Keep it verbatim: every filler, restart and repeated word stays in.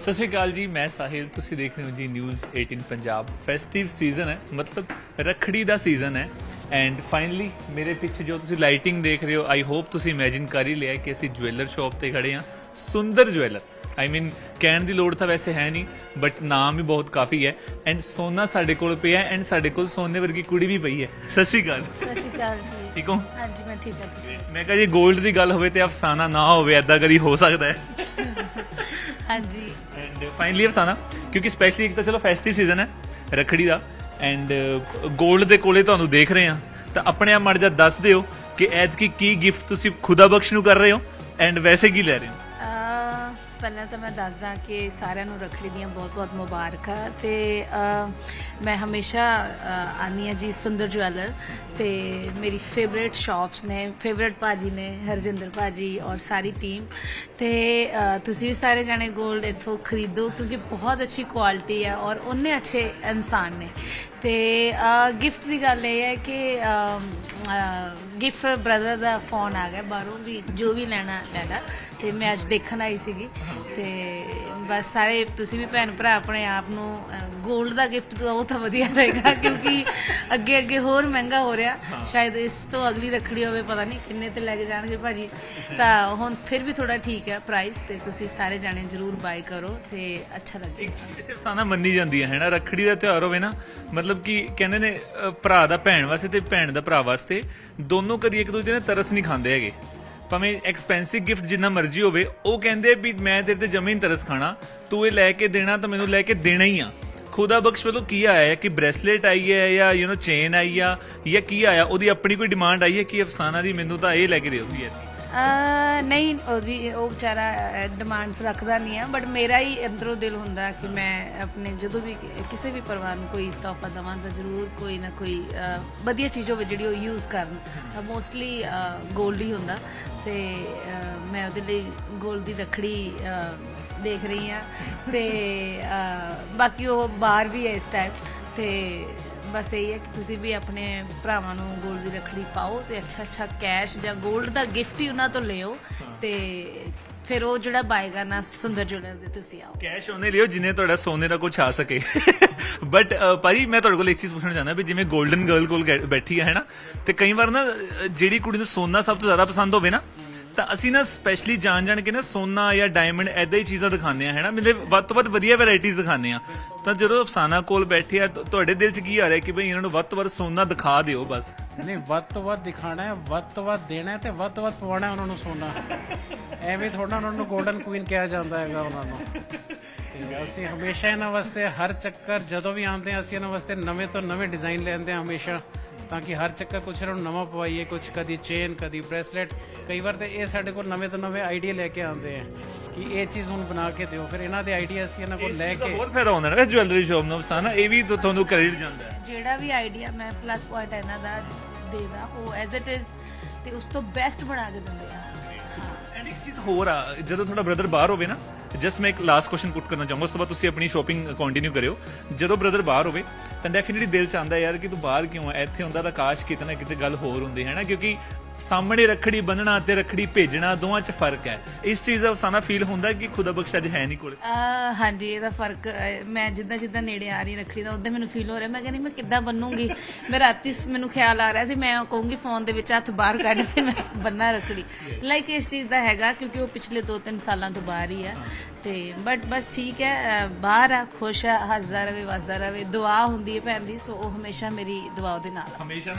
सत श्री अकाल जी, मैं साहिल, तुसी देख रहे हो जी News eighteen Punjab. Festive season है, मतलब रखड़ी का सीजन है एंड फाइनली मेरे पीछे जो तुसी लाइटिंग देख रहे हो, आई होप तुसी इमेजिन कर ही लिया कि असी ज्वैलर शॉप ते खड़े हाँ। सुंदर ज्वैलर, आई मीन कहण दी लोड़ तो वैसे है नहीं, बट नाम भी बहुत काफ़ी है एंड सोना साडे कोल पिया है एंड साडे कोल सोने वर्गी कुड़ी भी पई है। सत श्री अकाल। सत श्री अकाल जी। ठीक हो? हाँ जी, मैं ठीक हूँ। मैं कहा जी गोल्ड की गल होवे ते अफसाना ना होवे, ऐदा कदी हो सकता है? हाँ जी। एंड फाइनली अफसाना, क्योंकि स्पैशली एक तो चलो फेस्टिव सीजन है रखड़ी का एंड गोल्ड के कोले तुहानू देख रहे हैं, तो अपने आप माड़ा जिहा दस दिओ कि ऐतकी की गिफ्ट तुसी खुदा बख्श नू कर रहे हो एंड वैसे की ले रहे हो? ਪਹਿਲਾਂ ਤਾਂ ਮੈਂ ਦੱਸਦਾ ਕਿ ਸਾਰਿਆਂ ਨੂੰ ਰੱਖੜੀ ਦੀਆਂ ਬਹੁਤ-ਬਹੁਤ ਮੁਬਾਰਕਾਂ ਤੇ ਮੈਂ ਹਮੇਸ਼ਾ ਆਨੀ ਆ ਜੀ ਸੁੰਦਰ ਜਵੈਲਰ ਤੇ ਮੇਰੀ ਫੇਵਰੇਟ ਸ਼ਾਪਸ ਨੇ, ਫੇਵਰੇਟ ਭਾਜੀ ਨੇ ਹਰਜਿੰਦਰ ਭਾਜੀ ਔਰ ਸਾਰੀ ਟੀਮ ਤੇ ਤੁਸੀਂ ਵੀ ਸਾਰੇ ਜਾਣੇ 골ਡ ਇੱਥੋਂ ਖਰੀਦੋ ਕਿਉਂਕਿ ਬਹੁਤ ਅੱਛੀ ਕੁਆਲਿਟੀ ਹੈ ਔਰ ਉਹਨੇ ਅੱਛੇ ਇਨਸਾਨ ਨੇ। ਤੇ ਗਿਫਟ ਦੀ ਗੱਲ ਇਹ ਹੈ ਕਿ ਗਿਫਟ ਬ੍ਰਦਰ ਦਾ ਫੋਨ ਆ ਗਿਆ ਬਾਹਰੋਂ ਵੀ ਜੋ ਵੀ ਲੈਣਾ ਲੈ ਲਾ ਤੇ ਮੈਂ ਅੱਜ ਦੇਖਣ ਆਈ ਸੀਗੀ ਤੇ ਬਸ ਸਾਰੇ ਤੁਸੀਂ ਵੀ ਭੈਣ ਭਰਾ ਆਪਣੇ ਆਪ ਨੂੰ 골ਡ ਦਾ ਗਿਫਟ ਦਿਓ ਤਾਂ ਵਧੀਆ ਰਹੇਗਾ ਕਿਉਂਕਿ ਅੱਗੇ ਅੱਗੇ ਹੋਰ ਮਹਿੰਗਾ ਹੋ ਰਿਹਾ, ਸ਼ਾਇਦ ਇਸ ਤੋਂ ਅਗਲੀ ਰੱਖੜੀ ਹੋਵੇ ਪਤਾ ਨਹੀਂ ਕਿੰਨੇ ਤੇ ਲੈ ਕੇ ਜਾਣਗੇ ਭਾਜੀ, ਤਾਂ ਹੁਣ ਫਿਰ ਵੀ ਥੋੜਾ ਠੀਕ ਹੈ ਪ੍ਰਾਈਸ ਤੇ ਤੁਸੀਂ ਸਾਰੇ ਜਾਣੇ ਜ਼ਰੂਰ ਬਾਈ ਕਰੋ ਤੇ ਅੱਛਾ ਲੱਗੇਗਾ। ਇਸੇ ਅਫਸਾਨਾ ਮੰਨੀ ਜਾਂਦੀ ਹੈ ਨਾ, ਰੱਖੜੀ ਦਾ ਤਿਉਹਾਰ ਹੋਵੇ ਨਾ, ਮਤਲਬ ਕਿ ਕਹਿੰਦੇ ਨੇ ਭਰਾ ਦਾ ਭੈਣ ਵਾਸਤੇ ਤੇ ਭੈਣ ਦਾ ਭਰਾ ਵਾਸਤੇ ਦੋਨੋਂ ਕਦੀ ਇੱਕ ਦੂਜੇ ਨੇ ਤਰਸ ਨਹੀਂ ਖਾਂਦੇ ਹੈਗੇ, ਭਾਵੇਂ ਐਕਸਪੈਂਸਿਵ ਗਿਫਟ ਜਿੰਨਾ ਮਰਜ਼ੀ ਹੋਵੇ। ਉਹ ਕਹਿੰਦੇ ਵੀ ਮੈਂ ਤੇਰੇ ਤੇ ਜਮੇ ਨਹੀਂ ਤਰਸ ਖਾਣਾ, ਤੂੰ ਇਹ ਲੈ ਕੇ ਦੇਣਾ ਤਾਂ ਮੈਨੂੰ ਲੈ ਕੇ ਦੇਣਾ ਹੀ ਆ। खुदा बख्श वालों की आया है कि ब्रेसलेट आई है या यू नो चेन आई आ या की आया, ਉਹਦੀ ਆਪਣੀ ਕੋਈ ਡਿਮਾਂਡ ਆਈ ਹੈ ਕਿ ਅਫਸਾਨਾ ਦੀ ਮੈਨੂੰ ਤਾਂ ਇਹ ਲੈ ਕੇ ਦਿਓ ਵੀ ਨਹੀਂ ਉਹਦੀ ਉਹ ਵਿਚਾਰਾ ਡਿਮਾਂਡਸ ਰੱਖਦਾ ਨਹੀਂ ਆ, ਬਟ ਮੇਰਾ ਹੀ ਅੰਦਰੋਂ ਦਿਲ ਹੁੰਦਾ ਕਿ ਮੈਂ ਆਪਣੇ ਜਦੋਂ ਵੀ ਕਿਸੇ ਵੀ ਪਰਿਵਾਰ ਨੂੰ ਕੋਈ ਤੋਹਫਾ ਦੇਵਾਂ ਤਾਂ ਜ਼ਰੂਰ ਕੋਈ ਨਾ ਕੋਈ ਵਧੀਆ ਚੀਜ਼ ਹੋਵੇ ਜਿਹੜੀ ਉਹ ਯੂਜ਼ ਕਰਨ, ਤਾਂ ਮੋਸਟਲੀ ਗੋਲਡ ਹੀ ਹੁੰਦਾ ਤੇ ਮੈਂ ਉਹਦੇ ਲਈ ਗੋਲਡ ਦੀ ਰੱਖੜੀ ਦੇਖ ਰਹੀ ਹਾਂ ਤੇ ਬਾਕੀ ਉਹ ਬਾਹਰ ਵੀ ਹੈ ਇਸ ਟਾਈਮ ਤੇ ਬਸ ਇਹੀ ਹੈ ਕਿ ਤੁਸੀਂ ਵੀ ਆਪਣੇ ਭਰਾਵਾਂ ਨੂੰ ਗੋਲਡ ਦੀ ਰੱਖੜੀ ਪਾਓ ਤੇ ਅੱਛਾ ਅੱਛਾ ਕੈਸ਼ ਜਾਂ ਗੋਲਡ ਦਾ ਗਿਫਟ ਹੀ ਉਹਨਾਂ ਤੋਂ ਲਿਓ ਤੇ ਫਿਰ ਉਹ ਜਿਹੜਾ ਬਾਏ ਕਰਨਾ ਸੁੰਦਰ ਜੁਐਲਰ ਦੇ ਤੁਸੀਂ ਆਓ। ਕੈਸ਼ ਉਹਨੇ ਲਿਓ ਜਿਹਨੇ ਤੁਹਾਡਾ ਸੋਨੇ ਦਾ ਕੁਝ ਆ ਸਕੇ। ਬਟ ਭਾਜੀ ਮੈਂ ਤੁਹਾਡੇ ਕੋਲ ਇੱਕ ਚੀਜ਼ ਪੁੱਛਣਾ ਚਾਹੁੰਦਾ ਵੀ ਜਿਵੇਂ ਗੋਲਡਨ ਗਰਲ ਕੋਲ ਬੈਠੀ ਹੈ ਨਾ, ਤੇ ਕਈ ਵਾਰ ਨਾ ਜਿਹੜੀ ਕੁੜੀ ਨੂੰ ਸੋਨਾ ਸਭ ਤੋਂ ਜ਼ਿਆਦਾ ਪਸੰਦ ਹੋਵੇ ਨਾ, ਤਾਂ ਅਸੀਂ ਨਾ ਸਪੈਸ਼ਲੀ ਜਾਣ ਜਾਣ ਕੇ ਨਾ ਸੋਨਾ ਜਾਂ ਡਾਇਮੰਡ ਇੱਦਾਂ ਹੀ ਚੀਜ਼ਾਂ ਦਿਖਾਉਂਦੇ ਹਾਂ ਹੈ ਨਾ, ਮਤਲਬ ਵੱਧ ਤੋਂ ਵੱਧ ਵਧੀਆ ਵੈਰਾਈਟੀਜ਼ ਦਿਖਾਉਂਦੇ ਹਾਂ। ਤਾਂ ਜਦੋਂ ਅਫਸਾਨਾ ਕੋਲ ਬੈਠੇ ਆ ਤੁਹਾਡੇ ਦਿਲ 'ਚ ਕੀ ਆ ਰਿਹਾ ਕਿ ਬਈ ਇਹਨਾਂ ਨੂੰ ਵੱਧ ਤੋਂ ਵੱਧ ਸੋਨਾ ਦਿਖਾ ਦਿਓ ਬਸ? ਨਹੀਂ, ਵੱਧ ਤੋਂ ਵੱਧ ਦਿਖਾਣਾ ਹੈ, ਵੱਧ ਤੋਂ ਵੱਧ ਦੇਣਾ ਤੇ ਵੱਧ ਤੋਂ ਵੱਧ ਪਵਾਉਣਾ ਉਹਨਾਂ ਨੂੰ ਸੋਨਾ। ਐਵੇਂ ਥੋੜਾ ਉਹਨਾਂ ਨੂੰ ਗੋਲਡਨ ਕੁਈਨ ਕਿਹਾ ਜਾਂਦਾ ਹੈਗਾ ਉਹਨਾਂ ਨੂੰ। ਤੇ ਅਸੀਂ ਹਮੇਸ਼ਾ ਇਹਨਾਂ ਵਾਸਤੇ ਹਰ ਚੱਕਰ ਜਦੋਂ ਵੀ ਆਉਂਦੇ ਹਾਂ ਅਸੀਂ ਇਹਨਾਂ ਵਾਸਤੇ ਨਵੇਂ ਤੋਂ ਨਵੇਂ ਡਿਜ਼ਾਈਨ ਲੈਂਦੇ ਹਾਂ ਹਮੇਸ਼ਾ, ਤਾਂ ਕਿ ਹਰ ਚੱਕਰ ਕੁਛ ਇਹਨਾਂ ਨੂੰ ਨਵਾਂ ਪਵਾਈਏ, ਕੁਛ ਕਦੀ ਚੇਨ ਕਦੀ ਬ੍ਰੇਸਲੇਟ। ਕਈ ਵਾਰ ਤਾਂ ਇਹ ਸਾਡੇ ਕੋਲ ਨਵੇਂ ਤੋਂ ਨਵੇਂ ਆਈਡੀਆ ਲੈ ਕੇ ਆਉਂਦੇ ਆ ਕਿ ਇਹ ਚੀਜ਼ ਹੁਣ ਬਣਾ ਕੇ ਦਿਓ, ਫਿਰ ਇਹਨਾਂ ਦੇ ਆਈਡੀਆ ਅਸੀਂ ਇਹਨਾਂ ਕੋਲ ਲੈ ਕੇ ਹੋਰ ਫਾਇਦਾ ਹੁੰਦਾ ਨਾ ਜਵੈਲਰੀ ਸ਼ੌਪ ਨੂੰ ਅਫਸਾਨਾ, ਇਹ ਵੀ ਤੁਹਾਨੂੰ ਕ੍ਰੈਡਿਟ ਜਾਂਦਾ ਹੈ। ਜਿਹੜਾ ਵੀ ਆਈਡੀਆ ਮੈਂ ਪਲੱਸ ਪੁਆਇੰਟ ਇਹਨਾਂ ਦਾ ਦੇਦਾ ਉਹ ਐਜ਼ ਇਟ ਇਜ਼ ਤੇ ਉਸ ਤੋਂ ਬੈਸਟ ਬਣਾ ਕੇ ਦਿੰਦੇ ਆ। ਐਂਡ ਇੱਕ ਚੀਜ਼ ਹੋਰ ਆ, ਜਦੋਂ ਤੁਹਾਡਾ ਬ੍ਰਦਰ ਬਾਹਰ ਹੋਵੇ ਨਾ, ਜਸਟ ਮੈਂ ਇੱਕ ਲਾਸਟ ਕੁਐਸਚਨ ਪੁੱਟ ਕਰਨਾ ਚਾਹੂੰਗਾ, ਉਸ ਤੋਂ ਬਾਅਦ ਤੁਸੀਂ ਆਪਣੀ ਸ਼ੋਪਿੰਗ ਕੰਟੀਨਿਊ ਕਰਿਓ। ਜਦੋਂ ਬ੍ਰਦਰ ਬਾਹਰ ਹੋਵੇ ਤਾਂ ਡੈਫੀਨਿਟਲੀ ਦਿਲ ਚ ਆਉਂਦਾ ਯਾਰ ਕਿ ਤੂੰ ਬਾਹਰ ਕਿਉਂ ਆ, ਇੱਥੇ ਹੁੰਦਾ ਤਾਂ ਕਾਸ਼ ਕਿਤੇ ਨਾ ਕਿਤੇ ਗੱਲ ਹੋਰ ਹੁੰਦੀ ਹੈ ਨਾ, ਕਿਉਂਕਿ ਸਾਹਮਣੇ ਰੱਖੜੀ ਬੰਨਣਾ ਤੇ ਰੱਖੜੀ ਭੇਜਣਾ ਦੋਵਾਂ 'ਚ ਫਰਕ ਹੈ। ਇਸ ਚੀਜ਼ ਦਾ ਅਫਸਾਨਾ ਫੀਲ ਹੁੰਦਾ ਕਿ ਖੁਦਾ ਬਖਸ਼ ਅੱਜ ਹੈ ਨਹੀਂ ਕੋਲ? ਹਾਂਜੀ, ਇਹਦਾ ਫਰਕ ਮੈਂ ਜਿੱਦਾਂ ਜਿੱਦਾਂ ਨੇੜੇ ਆ ਰਹੀ ਰੱਖੜੀ ਦਾ ਉਦਾਂ ਮੈਨੂੰ ਫੀਲ ਹੋ ਰਿਹਾ, ਮੈਂ ਕਹਿੰਦੀ ਮੈਂ ਕਿੱਦਾਂ ਬੰਨੂੰਗੀ। ਮੈਂ ਰਾਤੀ ਮੈਨੂੰ ਖਿਆਲ ਆ ਰਿਹਾ ਸੀ ਮੈਂ ਕਹੂੰਗੀ ਫੋਨ ਦੇ ਵਿੱਚ ਹੱਥ ਬਾਹਰ ਕੱਢ ਤੇ ਮੈਂ ਬੰਨਾ ਰੱਖੜੀ। ਲਾਈਕ ਇਸ ਚੀਜ਼ ਦਾ ਹੈਗਾ ਕਿਉਂਕਿ ਉਹ ਪਿਛਲੇ ਦੋ ਤਿੰਨ ਸਾਲਾਂ ਤੋਂ ਬਾਹਰ ਹੀ ਆ ਤੇ ਬਟ ਬਸ ਠੀਕ ਹੈ, ਬਾਹਰ ਆ, ਖੁਸ਼ ਆ, ਹੱਸਦਾ ਰਵੇ ਵਸਦਾ ਰਵੇ, ਦੁਆ ਹੁੰਦੀ ਹੈ ਭੈਣ ਦੀ, ਸੋ ਉਹ ਹਮੇਸ਼ਾ ਮੇਰੀ ਦੁਆ ਉਹਦੇ ਨਾਲ।